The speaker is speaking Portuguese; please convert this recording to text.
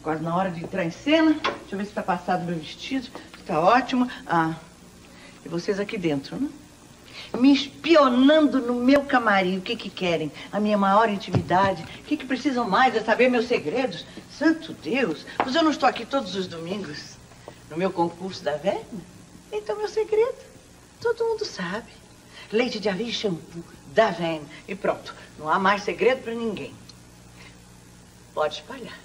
quase na hora de entrar em cena. Deixa eu ver se tá passado meu vestido. Tá ótimo. Ah, e vocês aqui dentro, né? Me espionando no meu camarim. O que que querem? A minha maior intimidade? O que que precisam mais? É saber meus segredos? Santo Deus! Mas eu não estou aqui todos os domingos no meu concurso da Verna? Então, meu segredo, todo mundo sabe. Leite de aveia e shampoo da Verna. E pronto. Não há mais segredo para ninguém. Pode espalhar.